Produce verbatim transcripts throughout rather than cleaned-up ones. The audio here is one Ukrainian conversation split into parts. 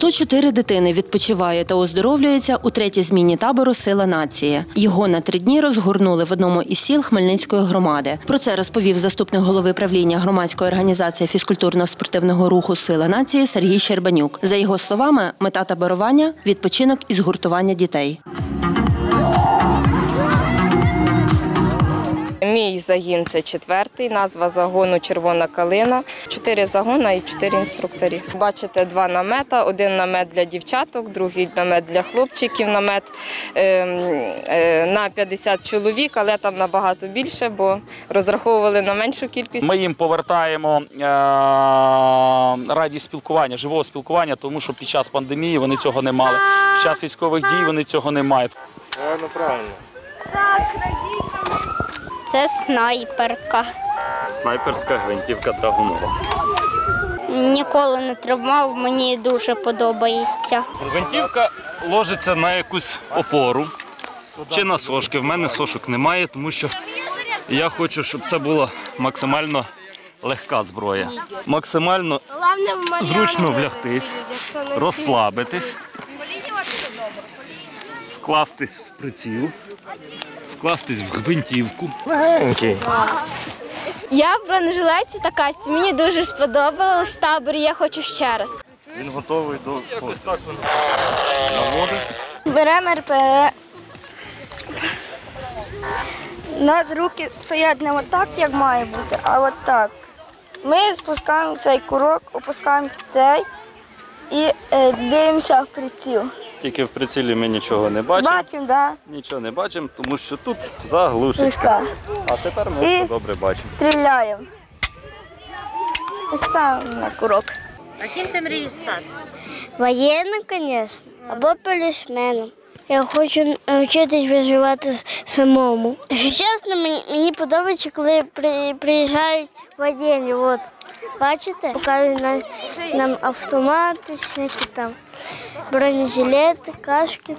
сто чотири дитини відпочиває та оздоровлюються у третій зміні табору «Сила нації». Його на три дні розгорнули в одному із сіл Хмельницької громади. Про це розповів заступник голови правління громадської організації фізкультурно-спортивного руху «Сила нації» Сергій Щербанюк. За його словами, мета таборування – відпочинок і згуртування дітей. Мій загін – це четвертий, назва загону «Червона калина». Чотири загони і чотири інструктори. Бачите, два намета. Один намет для дівчаток, другий намет для хлопчиків. Намет е, е, на п'ятдесят чоловік, але там набагато більше, бо розраховували на меншу кількість. Ми їм повертаємо е, радість спілкування, живого спілкування, тому що під час пандемії вони цього не мали. Під час військових дій вони цього не мають. Правильно, правильно. Це снайперка. Снайперська гвинтівка Драгунова. Ніколи не тримав, мені дуже подобається. Гвинтівка ложиться на якусь опору чи на сошки. В мене сошок немає, тому що я хочу, щоб це була максимально легка зброя. Максимально зручно влягтись, розслабитись, вкластись в приціл. Вкластись в гвинтівку. Я в бронежилеті та касці. Мені дуже сподобалось в таборі, я хочу ще раз. Він готовий до фото. Беремо ер пе ге. У нас руки стоять не отак, як має бути, а отак. Ми спускаємо цей курок, опускаємо цей і е, дивимося в приціл. Тільки в прицілі ми нічого не бачимо. Бачимо, так. Нічого не бачимо, тому що тут заглушечка. А тепер ми І все добре бачимо. Стріляємо. І ставимо на курок. А ким ти мрієш стати? Воєнним, звісно, або полісменом. Я хочу навчитись виживати самому. Якщо чесно, мені, мені подобається, коли при, приїжджають воєнні. От. Бачите? Показують нам, нам автомати, всякі там бронежилети, кашки.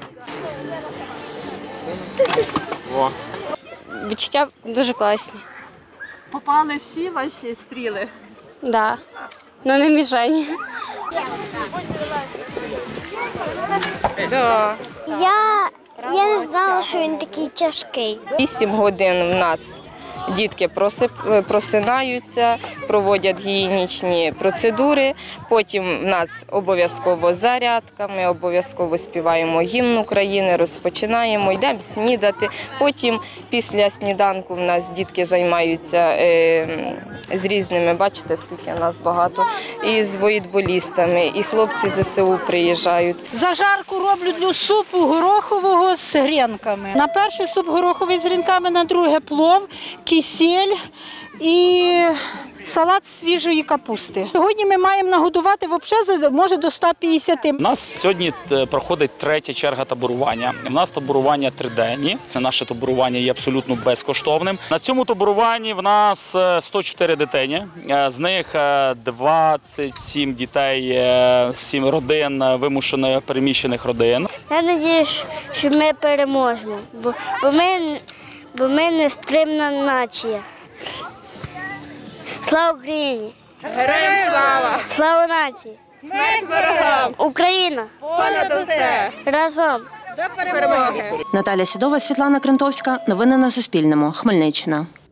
О. Відчуття дуже класні. Попали всі ваші стріли? Так, да. Ну не мішень. Да. Я, я не знала, що він такий тяжкий. Вісім годин в нас дітки просинаються, проводять гігієнічні процедури, потім в нас обов'язково зарядка, ми обов'язково співаємо гімн України, розпочинаємо, йдемо снідати. Потім після сніданку в нас дітки займаються е, з різними, бачите, скільки нас багато, і з воєтболістами, і хлопці з зе се у приїжджають. Зажарку роблю супу горохового з грінками. На перший суп гороховий з грінками, на друге плов, кисель і салат з свіжої капусти. Сьогодні ми маємо нагодувати взагалі, може, до ста п'ятдесяти. У нас сьогодні проходить третя черга таборування. У нас таборування триденні. Наше таборування є абсолютно безкоштовним. На цьому таборуванні в нас сто чотири дитині. З них двадцять сім дітей, сім родин, вимушено переміщених родин. Я сподіваюся, що ми переможемо, бо, бо, ми, бо ми нестримна нація. Слава Україні! Героям слава! Слава нації! Смерть ворогам! Україна! Понад усе! Разом! До перемоги! Наталя Сідова, Світлана Крентовська. Новини на Суспільному. Хмельниччина.